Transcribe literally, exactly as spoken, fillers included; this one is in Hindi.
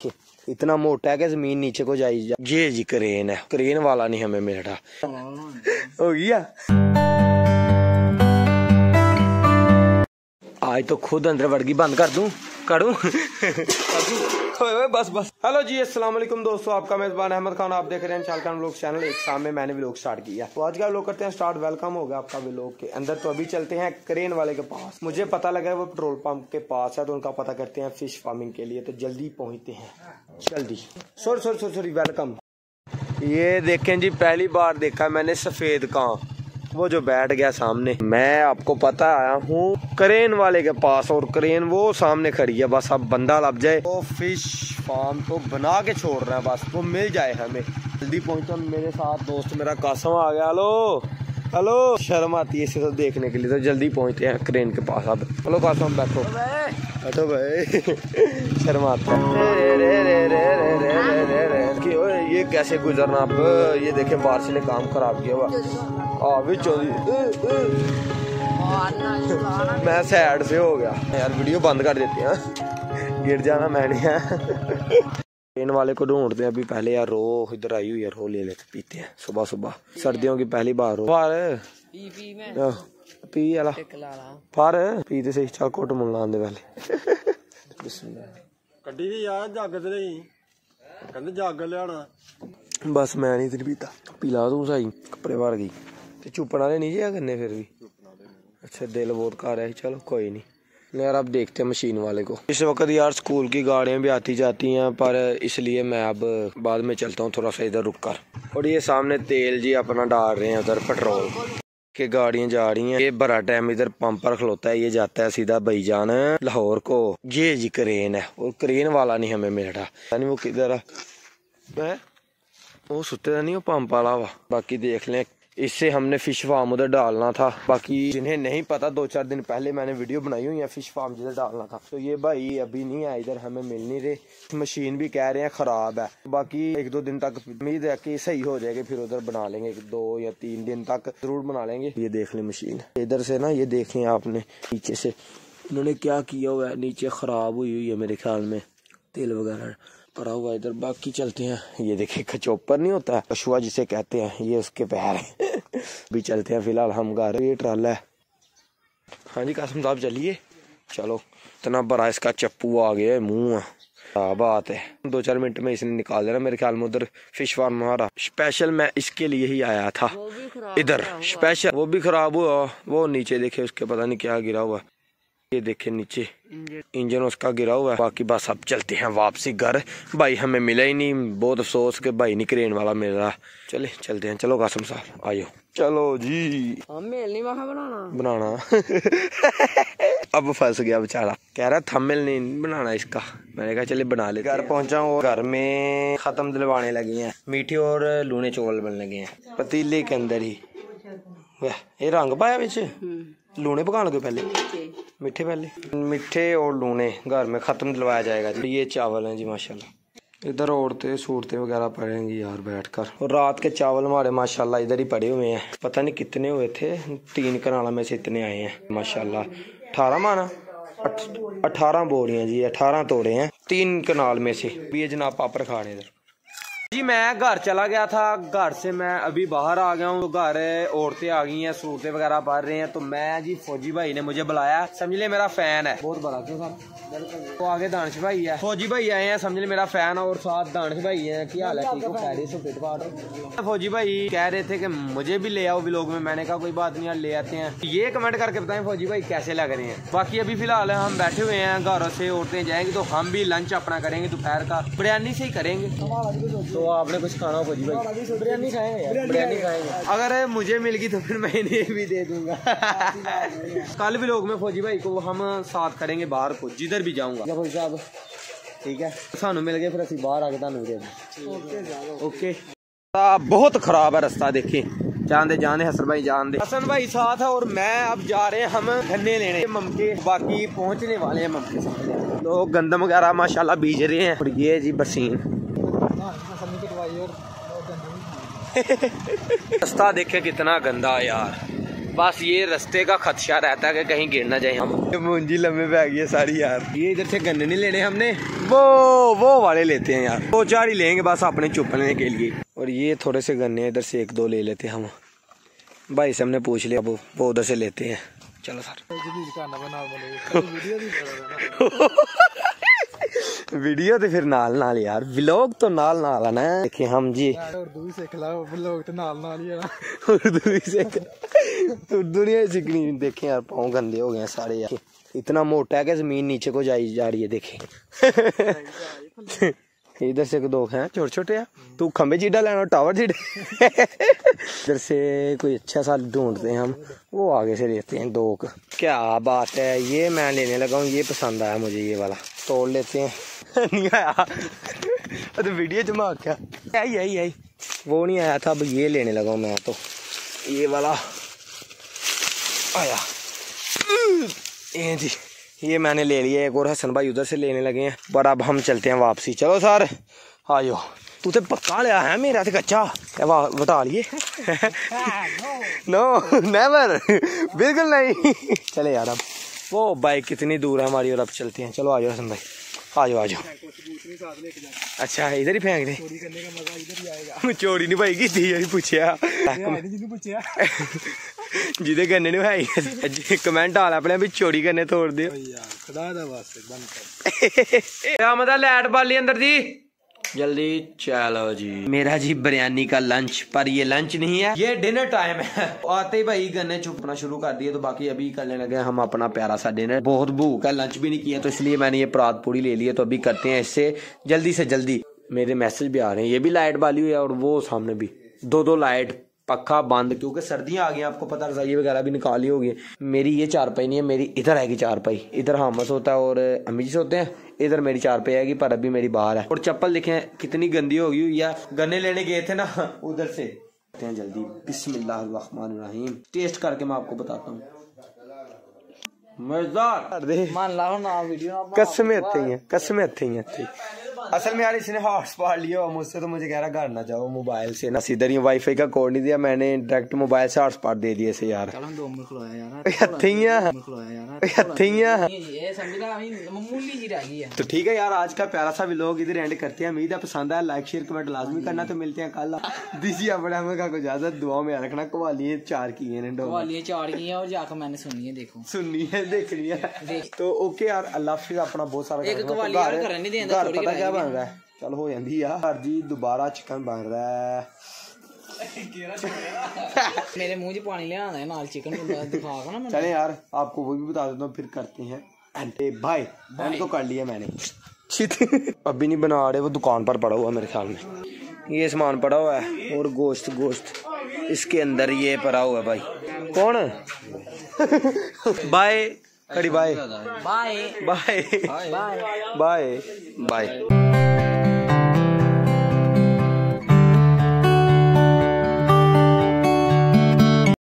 इतना मोटा है कि जमीन नीचे को जाई जा। ये जी क्रेन है, क्रेन वाला नहीं हमें मिल रहा। हो गया आज तो खुद अंदर वर्गी बंद कर दूं करूं बस बस। हेलो जी, अस्सलाम वालेकुम दोस्तों, आपका मेजबान अहमद खान, आप देख रहे हैं चालकान व्लॉग चैनल। एक सामने मैंने व्लॉग स्टार्ट किया, तो आज का व्लॉग करते हैं स्टार्ट। वेलकम होगा आपका व्लॉग के अंदर। तो अभी चलते हैं क्रेन वाले के पास। मुझे पता लगा वो पेट्रोल पंप के पास है, तो उनका पता करते हैं फिश फार्मिंग के लिए। तो जल्दी पहुंचते हैं, जल्दी। Sorry sorry sorry sorry welcome. ये देखें जी, पहली बार देखा मैंने सफेद कां, वो जो बैठ गया सामने। मैं आपको पता आया हूँ क्रेन वाले के पास, और क्रेन वो सामने खड़ी है। बस अब बंदा लग जाए, वो फिश फार्म तो बना के छोड़ रहा है, बस वो मिल जाए हमें। जल्दी पहुंचो। मेरे साथ दोस्त मेरा कासम आ गया। हेलो हेलो, शर्म आती है इसे तो देखने के लिए। तो जल्दी पहुंचते हैं क्रेन के पास अब। हेलो कासम, बैठो बैठो भाई। शर्म आता है। ये कैसे गुजरना अब, ये देखे बारिश ने काम खराब किया हुआ। मैं सैड से हो गया यार, वीडियो बंद कर देते हैं, गिर जाना मैंने है। ट्रेन वाले को ढूंढते हैं अभी। पहले यार रो इधर आई हुई है, रो ले लेते पीते हैं सुबह सुबह, सर्दियों की पहली बार रो पर पी पी में पी वाला पर पीते से चल कोट मुल्ला आंदे पहले। कड्डी दी यार जग ते नहीं कहंदे जग लियाना। बस मैं नहीं तेरी पीता, पीला तू सही कपड़े भर गई। तो चुपना ले नहीं जाया करने फिर भी। अच्छा दिल बहुत कर रहा है, चलो कोई नहीं यार। अब देखते हैं मशीन वाले को। इस वक्त यार स्कूल की गाड़ियां भी आती जाती हैं, पर इसलिए मैं अब बाद में चलता हूँ थोड़ा सा इधर रुक कर। और ये सामने तेल जी अपना डाल रहे हैं उधर, पेट्रोल के गाड़ियां जा रही हैं। ये बड़ा टाइम इधर पंप पर खलोता है, ये जाता है सीधा भाईजान लाहौर को। ये जी क्रेन है, और क्रेन वाला नहीं हमें मिल रहा। वो किधर है, वो सुते नहीं, वो पंप वाला वा। बाकी देख लें, इससे हमने फिश फार्म उधर डालना था। बाकी जिन्हें नहीं पता, दो चार दिन पहले मैंने वीडियो बनाई हुई है फिश फार्म जिधर डालना था। तो ये भाई अभी नहीं है इधर, हमें मिल नहीं रहे। मशीन भी कह रहे हैं खराब है। बाकी एक दो दिन तक उम्मीद है कि सही हो जाएगी, फिर उधर बना लेंगे। दो या तीन दिन तक जरूर बना लेंगे। ये देख लें मशीन इधर से ना, ये देख लें आपने नीचे से इन्होंने क्या किया हुआ है। नीचे खराब हुई हुई है मेरे ख्याल में, तेल वगैरह पड़ा हुआ इधर। बाकी चलते हैं। ये देखिए खचोपर नहीं होता, कछुआ जिसे कहते हैं, ये उसके पैर है। भी चलते हैं फिलहाल हम घर। ये ट्राला है। हाँ जी कासिम साहब चलिए। चलो, इतना बड़ा इसका चप्पू आ गया है, मुंह है। बात है, दो चार मिनट में इसने निकाल देना मेरे ख्याल में। उधर फिश फार्म हमारा स्पेशल मैं इसके लिए ही आया था इधर स्पेशल। वो भी खराब हुआ, वो नीचे देखे उसके पता नहीं क्या गिरा हुआ। ये देखे नीचे इंजन उसका गिरा हुआ है। बाकी बस अब चलते हैं वापसी घर। भाई हमें मिला ही नहीं, बहुत अफसोस के भाई नहीं क्रेन वाला मिल रहा। चले चलते हैं। चलो कासिम साहब आयो। चलो जी, थंबनेल नहीं बनाना बनाना अब फंस गया बेचारा, कह रहा थंबनेल नहीं बनाना इसका। मैंने कहा चले बना ले। घर पहुंचा हूँ, घर में खत्म दिलवाने लगे हैं। मीठे और लूने चावल बनने लगे हैं पतीले के अंदर ही। ये रंग पाया बिच, लूने पका लगे पहले, मीठे पहले। मीठे और लूने घर में खत्म दिलवाया जाएगा जी। ये चावल हैं जी माशाल्लाह। इधर औरतें सूरतें वगैरह पड़ेंगी यार बैठकर। और रात के चावल हमारे माशाल्लाह इधर ही पड़े हुए हैं। पता नहीं कितने हुए थे, तीन कनाला में से इतने आए हैं माशाल्लाह। अठारह माना अठारह बोरियां जी, अठारह तोड़े हैं तीन कनाल में से। ये जनाब पापड़ खा रहे इधर जी। मैं घर चला गया था, घर से मैं अभी बाहर आ गया हूँ। तो घर औरतें आ गई हैं, सूरतें वगैरह पढ़ रहे हैं। तो मैं जी फौजी भाई ने मुझे बुलाया, समझ ले मेरा फैन है बहुत बड़ा। क्यों सर, तो आगे दानिश भाई है, फौजी भाई आए हैं, समझ ले मेरा फैन है। और साथ दानिश भाई हैं। क्या हाल है, ठीक हो, खैरियत से फिट फाट। फौजी भाई कह रहे थे कि मुझे भी ले आओ व्लॉग में। मैंने कहा कोई बात नहीं यार, ले आते हैं। ये कमेंट करके बताएं फौजी भाई कैसे लग रहे हैं। बाकी अभी फिलहाल हम बैठे हुए हैं, घरों से औरतें जाएंगी तो हम भी लंच अपना करेंगे दोपहर का, बिरयानी से ही करेंगे। तो आपने कुछ खाना हो फौजी भाई? बिरयानी खाएंगे, बिरयानी खाएंगे। अगर मुझे मिल गई तो फिर मैं इन्हें भी दे दूंगा। कल भी लोग में फौजी भाई को हम साथ करेंगे बाहर को, जिधर भी जाऊंगा फौजी साहब, ठीक है। सानू मिल गए फिर असं बाहर आके तुहानू दे देंगे। ओके। बहुत खराब है रास्ता, देखे जान दे जान दे हसन भाई जान दे। हसन भाई साथ है और मैं अब जा रहे हैं हम गन्ने लेने ममके। बाकी पहुंचने वाले हैं ममके। लोग गंदम वगैरह माशाल्लाह बीज रहे हैं। और ये जी बरसीन रास्ता देखे कितना गंदा यार, बस ये रास्ते का खदशा रहता है कि कहीं गिर ना जाए हम। मुंजी लम्बे पे आ गई है सारी यार। ये इधर से गन्ने नहीं लेने हमने, वो वो वाले लेते हैं यार, दो चार ही लेंगे बस अपने चुपने के लिए। और ये थोड़े से गन्ने इधर से एक दो ले लेते हैं हम। भाई से हमने पूछ लिया, वो वो उधर से लेते हैं। चलो सर वीडियो तो फिर नाल नाल यार, व्लॉग तो नाल नाल है ना। देखिए हम जी उर्दू भी सीख ला, व्लॉग तो नाल नाल ही है ना। उर्दू भी सीख, उर्दू नहीं सीखनी। देखे यार पाँव गंदे हो गए सारे यार, इतना मोटा है कि जमीन नीचे को जाई जा रही है। देखे इधर से दो हैं छोटे छोटे है, तू खंबे जीडा लेना टावर जीडे। इधर से कोई अच्छा सा ढूंढते हैं हम, वो आगे से लेते हैं दो। क्या बात है, ये मैं लेने लगा हूँ, ये पसंद आया मुझे, ये वाला तोड़ लेते हैं। नहीं आया तो वीडियो जमा क्या आई आई आई वो नहीं आया था। अब ये लेने लगा हूँ मैं तो, ये वाला आया। ये जी ये मैंने ले लिया। एक और हसन भाई उधर से लेने लगे हैं, पर अब हम चलते हैं वापसी। चलो सर आयो, तू तो पक्का लिया है, मेरा तो कच्चा बता लिए। नो नेवर, बिल्कुल नहीं। चले यार अब वो बाइक कितनी दूर है हमारी, और अब चलते हैं। चलो आ जाओ हसन भाई, आ जाओ आ जाओ। अच्छा इधर ही फेंक दे, चोरी नहीं पाई की थी पूछया जिदे करने नहीं भाई। कमेंट आला अपने भी चोरी करने तोड़ दियो। लाइट बाली अंदर जी जल्दी। चलो जी मेरा जी बिरयानी का लंच, पर ये लंच नहीं है, ये डिनर टाइम है। आते ही भाई गन्ने चुपना शुरू कर दिए, तो बाकी अभी करने लगे हम अपना प्यारा सा डिनर। बहुत भूख है, लंच भी नहीं किया, तो इसलिए मैंने ये परात पूड़ी ले लिया। तो अभी करते हैं इससे जल्दी से जल्दी। मेरे मैसेज भी आ रहे हैं, ये भी लाइट बाली हुई है और वो सामने भी दो दो लाइट, पक्का बंद, क्योंकि सर्दियां आ गई, आपको पता रजाई वगैरह भी निकाली होगी। मेरी ये चारपाई नहीं है, मेरी इधर आएगी चारपाई, इधर हामस होता है और अम्मी जी सोते हैं, इधर मेरी चारपाई आएगी, पर अभी मेरी बाहर है। और चप्पल देखें कितनी गंदी हो गई, या गन्ने लेने गए थे ना उधर से। जल्दी बिस्मिल्लाहिर्रहमानिर्रहीम, टेस्ट करके मैं आपको बताता हूँ। मजेदार मान लाओ ना वीडियो, कसमें अच्छी हैं, कसमें अच्छी हैं अच्छी। असल में यार इसने हॉटस्पॉट लिया मुझसे, तो मुझे कह रहा घर ना जाओ मोबाइल से ना, सीधर ही वाईफाई का कोड नहीं दिया मैंने, डायरेक्ट मोबाइल से हॉटस्पॉट दे दिए इसे यार। तो ठीक है यार, आज का प्यारा सा व्लॉग इधर एंड करते हैं। उम्मीद है पसंद आया, लाइक शेयर कमेंट लाजमी करना। तो मिलते हैं कल। दीजिए अपने हमें का इजाजत, दुआ में रखना। कवालियां चार की हैं, कवालियां चार की हैं और जाकर मैंने सुनी है, देखो सुननी है देखनी है। तो ओके यार, अल्लाह हाफिज़। अपना बहुत सारा एक कवाली यार करने नहीं देंदा, घर पता क्या बन रहा है, चल हो जाती यार जी, दोबारा चिकन बन रहा है। मेरे मुंह च पानी ले आना है, नाल चिकन दिखा ना। चले यार आपको वो भी बता देता हूँ, फिर करते हैं भाई। मैंने तो कर लिया मैंने, अभी नहीं बना रहे, वो दुकान पर पड़ा हुआ मेरे ख्याल में। ये सामान पड़ा हुआ है और गोश्त गोश्त इसके अंदर ये पड़ा हुआ है भाई। कौन बाय कड़ी, bye bye bye bye bye bye.